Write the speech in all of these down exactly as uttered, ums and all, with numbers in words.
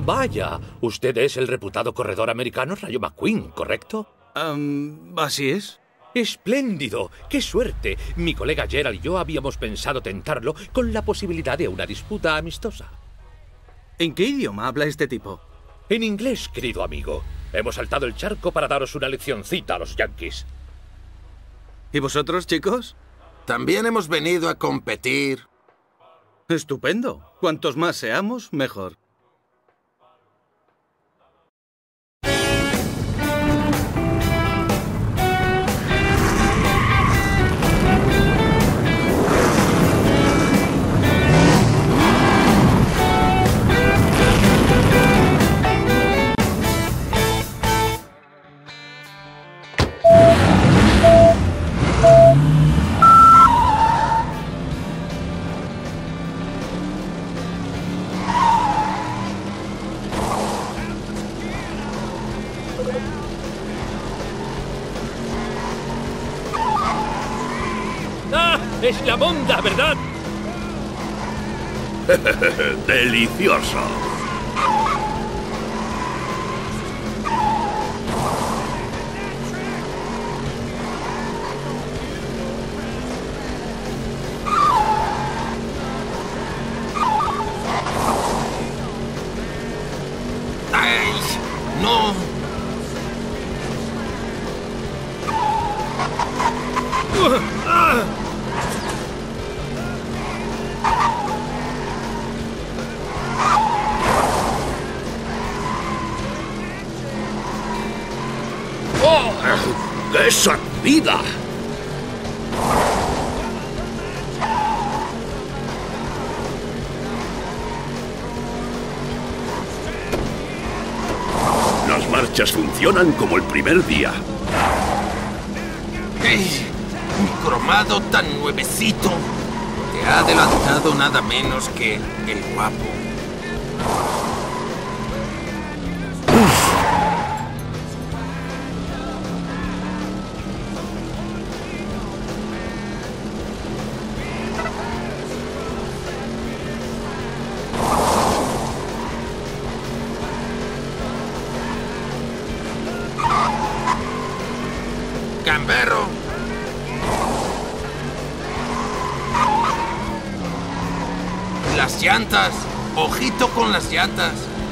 Vaya, usted es el reputado corredor americano Rayo McQueen, ¿correcto? Um, así es. ¡Espléndido! ¡Qué suerte! Mi colega Gerald y yo habíamos pensado tentarlo con la posibilidad de una disputa amistosa. ¿En qué idioma habla este tipo? En inglés, querido amigo. Hemos saltado el charco para daros una leccioncita a los Yankees. ¿Y vosotros, chicos? También hemos venido a competir. Estupendo. Cuantos más seamos, mejor. ¡Ah! ¡Es la monda, ¿verdad? ¡Delicioso! ¡Ay! ¡No! ¡Oh! ¡Qué sacudida! Las marchas funcionan como el primer día. ¡Ey! ¡Mi cromado tan nuevecito! Te ha adelantado nada menos que el guapo. ¡Gamberro! ¡Las llantas! ¡Ojito con las llantas!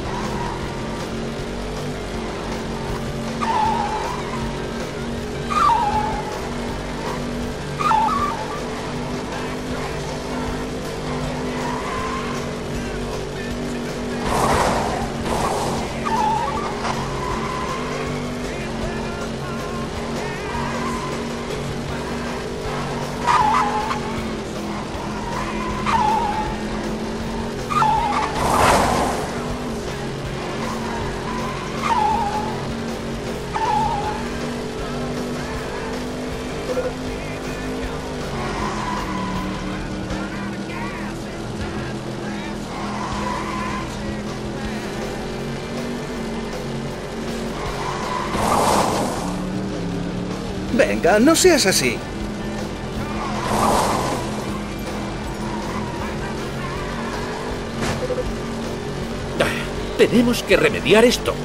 Venga, no seas así. Tenemos que remediar esto.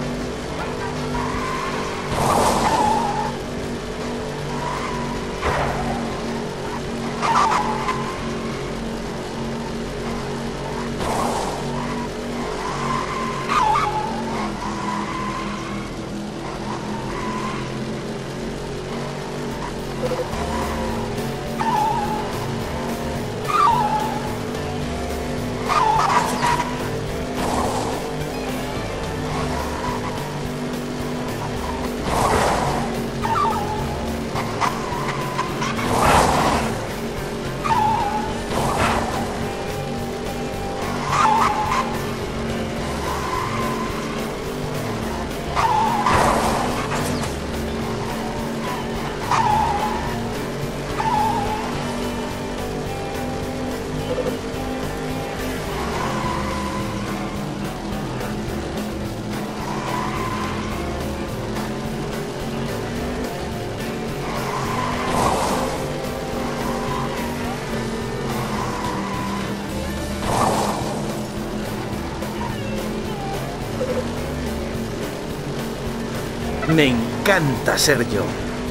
Me encanta ser yo.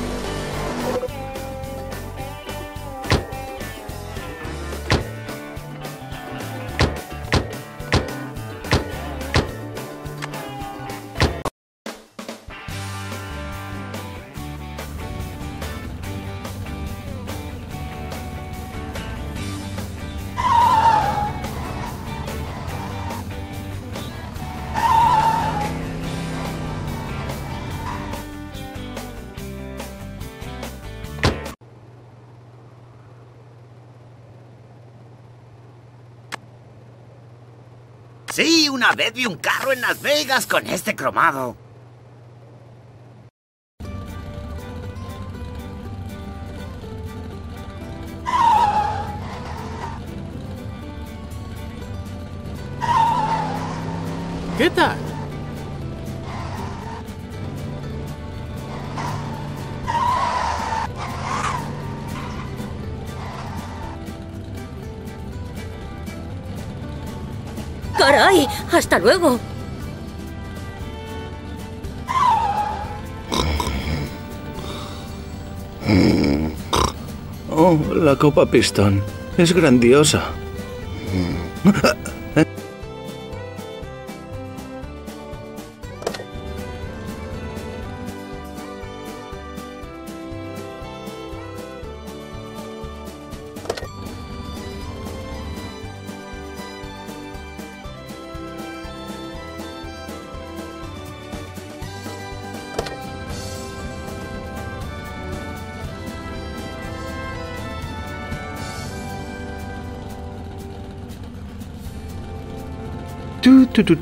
Sí, una vez vi un carro en Las Vegas con este cromado. ¿Qué tal? ¡Caray! ¡Hasta luego! Oh, la Copa Pistón. Es grandiosa. Tu, tu, tu.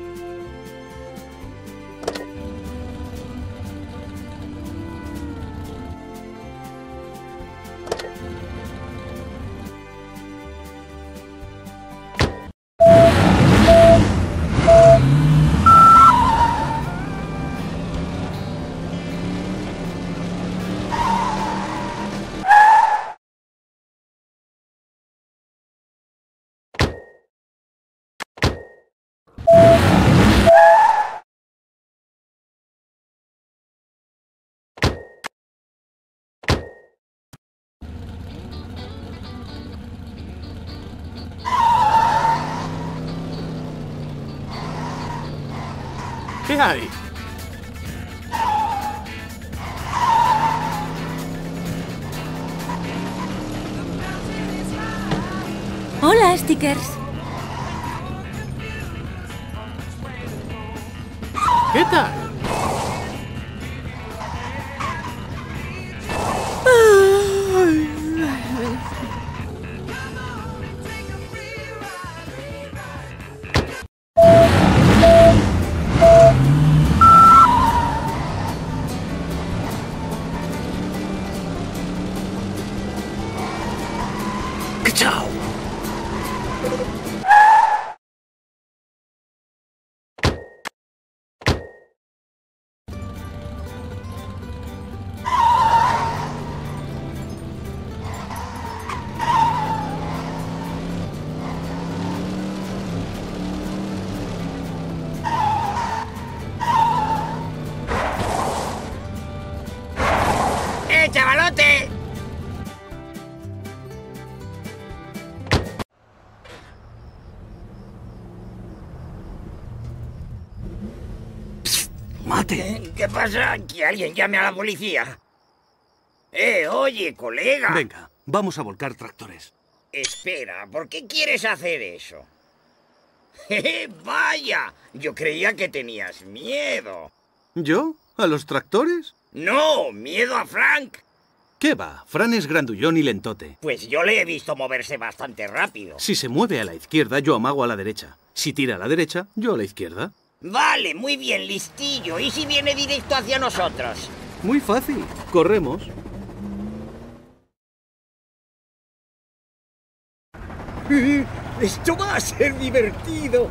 ¿Qué hay? Hola, Stickers. ¿Qué tal? ¡Chao! ¡Eh, chavalote! ¡Mate! ¿Qué pasa? Que alguien llame a la policía. Eh, oye, colega. Venga, vamos a volcar tractores. Espera, ¿por qué quieres hacer eso? ¡Eh, vaya! Yo creía que tenías miedo. ¿Yo? ¿A los tractores? No, miedo a Frank. ¿Qué va? Fran es grandullón y lentote. Pues yo le he visto moverse bastante rápido. Si se mueve a la izquierda, yo amago a la derecha. Si tira a la derecha, yo a la izquierda. Vale, muy bien, listillo. ¿Y si viene directo hacia nosotros? Muy fácil. Corremos. Esto va a ser divertido.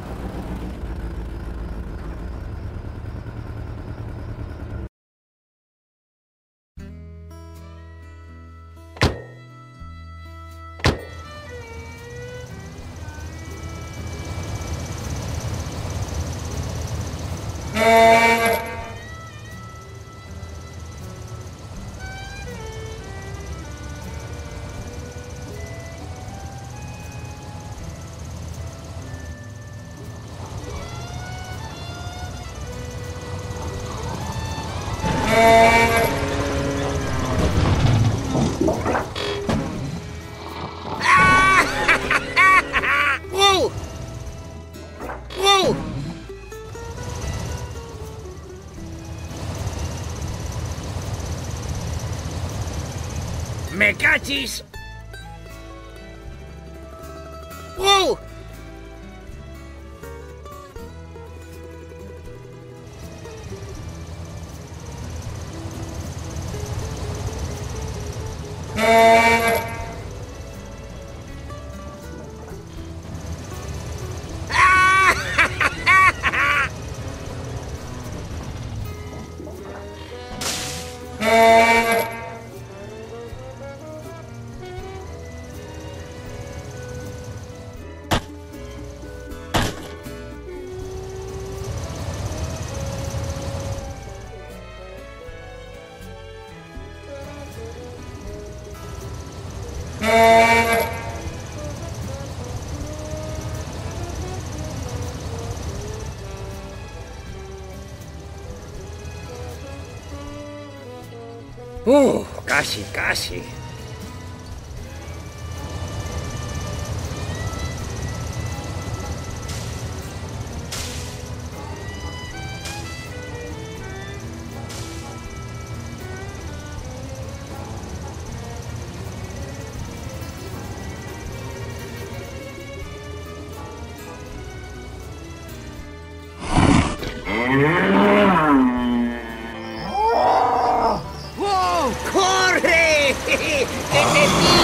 ¡Me cachis! ¡Wow! Uh, casi, casi. ¡Corre! ¡Que te pillo!